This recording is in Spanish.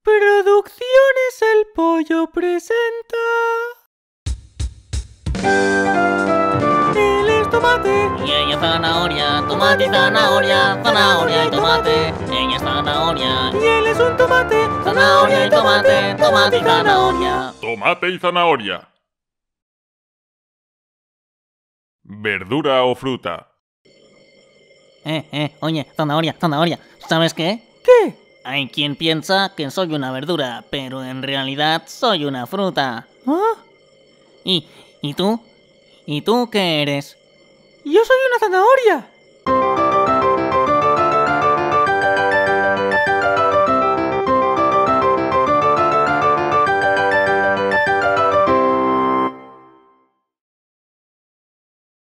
Producciones El Pollo presenta... Él es tomate. Y ella es zanahoria, tomate y zanahoria, zanahoria y tomate. Ella es zanahoria. Y él es un tomate. Zanahoria y tomate, tomate y zanahoria. Tomate y zanahoria. ¿Verdura o fruta? Oye, zanahoria, ¿sabes qué? ¿Qué? Hay quien piensa que soy una verdura, pero en realidad soy una fruta. ¿Ah? ¿Y tú? ¿Y tú qué eres? Yo soy una zanahoria.